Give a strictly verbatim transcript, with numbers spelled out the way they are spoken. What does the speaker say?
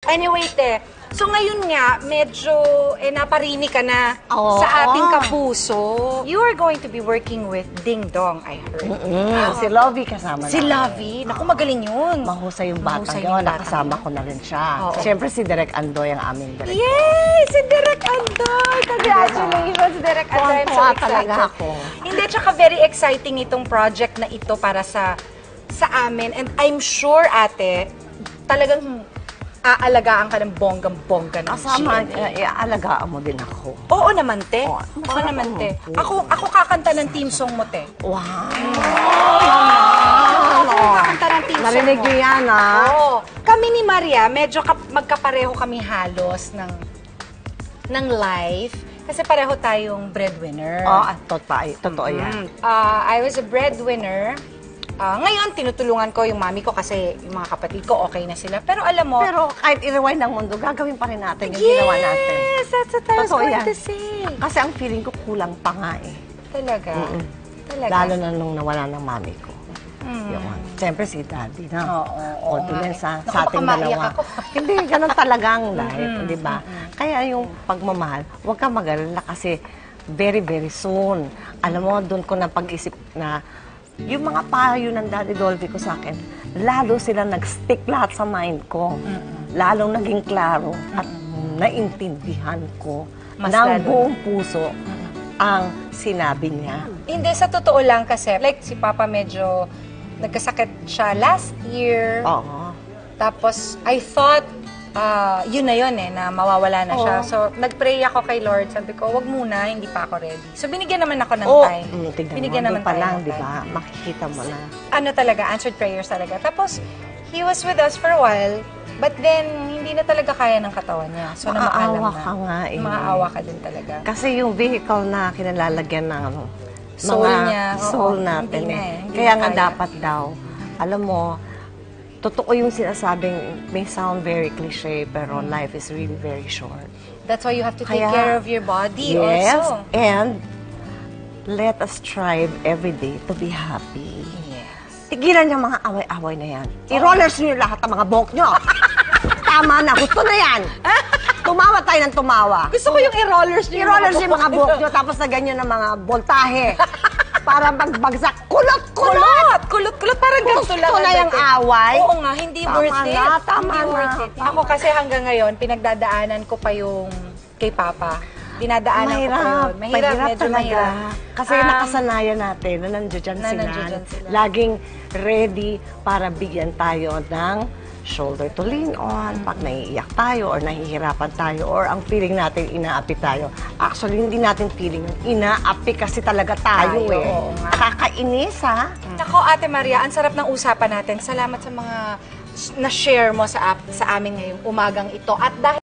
Anyway, te, so ngayon nga, medyo eh, naparimi ka na Oo. sa ating kapuso. You are going to be working with Ding Dong, I heard. Mm, si Lovie kasama Si namin. Lovie? Naku, magaling yun. Mahusay yung batang Mahusay yun. yung batang Nakasama ko na rin siya. Oo. Siyempre si Direk Andoy ang aming director. Yay! Si Direk Andoy! Congratulations, Direk Andoy. I'm so Tuwa excited. talaga ako. Hindi, tsaka very exciting itong project na ito para sa sa amin. And I'm sure, ate, talagang aalagaan ka ng bonggang-bongga ng Kasama, G M A. uh, iaalagaan mo din ako. Oo naman, te. Oo, Oo masarap naman, ang te. food. Ako, ako kakanta ng team song mo, te. Wow! Ako kakanta ng team song mo. Narinig niyo yan, ha? Oo. Kami ni Maria, medyo kap- magkapareho kami halos ng ng life. Kasi pareho tayong breadwinner. Oo, oh, totoo, totoo yan. Uh, I was a breadwinner. Uh, ngayon, tinutulungan ko yung mami ko kasi yung mga kapatid ko okay na sila. Pero alam mo... Pero kahit i-rewind ng mundo, gagawin pa rin natin yung yes, ginawa natin. that's what I was Totoo going yan. to say. Kasi ang feeling ko kulang pa nga eh. Talaga? Mm-mm. Talaga? Lalo na nung nawala ng mami ko. Mm. Yung, Siyempre si daddy na. Oo, oo, O, doon nga sa, eh. sa Naku, ating baka maiyak dalawa. ako. Hindi, ganun talaga ang life, di ba? Kaya yung pagmamahal, huwag kang mag-alala kasi very, very soon. Alam mo, doon ko na pag-isip na yung mga payo ng Daddy Dolby ko sa akin, lalo sila nag-stick lahat sa mind ko. Lalong naging klaro at naintindihan ko Mas ng lalo. buong puso ang sinabi niya. Hindi, sa totoo lang kasi, like si Papa medyo nagkasakit siya last year. Oo. Tapos, I thought, ah, yun na yun eh, na mawawala na siya. Oo. So, nag-pray ako kay Lord. Sabi ko, wag muna, hindi pa ako ready. So, binigyan naman ako ng Oh, time. mm, tignan binigyan mo, naman doon pa tayo lang, ng di time. ba? Makikita mo na. Ano talaga, answered prayers talaga. Tapos, he was with us for a while, but then, hindi na talaga kaya ng katawan niya. So, namaalam Maawa na. ka nga eh. Maawa ka din talaga. Kasi yung vehicle na kinalalagyan ng ano, Soul mga niya, oo, soul natin hindi na eh. eh, hindi Kaya na nga kaya. dapat daw, alam mo, totoo yung sinasabing, may sound very cliche, pero life is really very short. That's why you have to take Kaya- care of your body Yes, also. and let us strive every day to be happy. Yes. Tigilan yung mga away-away na yan. I-rollers nyo lahat ang mga buhok nyo. Tama na, gusto na yan. Tumawa tayo ng tumawa. Gusto ko yung i-rollers niyo. I-rollers yung mga buhok nyo, tapos na ganyan ang mga voltahe. Para magbagsak. Kulot-kulot! Kulot! Kulot-kulot! Parang ganito lang. Gusto na yung dati. away. Oo nga, hindi Tama worth it. na, tama hindi na. worth it. Ako kasi hanggang ngayon, pinagdadaanan ko pa yung kay Papa. Dinadaanan ko pa Mahirap. yun. Mahirap, medyo talaga. mahirap. Kasi Um, nakasanayan natin na nandiyan na sila. nandiyan sila. Laging ready para bigyan tayo ng shoulder to lean on pag naiiyak tayo or nahihirapan tayo or ang feeling natin inaapi tayo. Actually, hindi natin feeling yun. Inaapi kasi talaga tayo, Tayo, eh. oo nga. Kakainis, ha? Nako, Ate Maria, ang sarap ng usapan natin. Salamat sa mga na-share mo sa, sa amin ngayong umagang ito. At dahil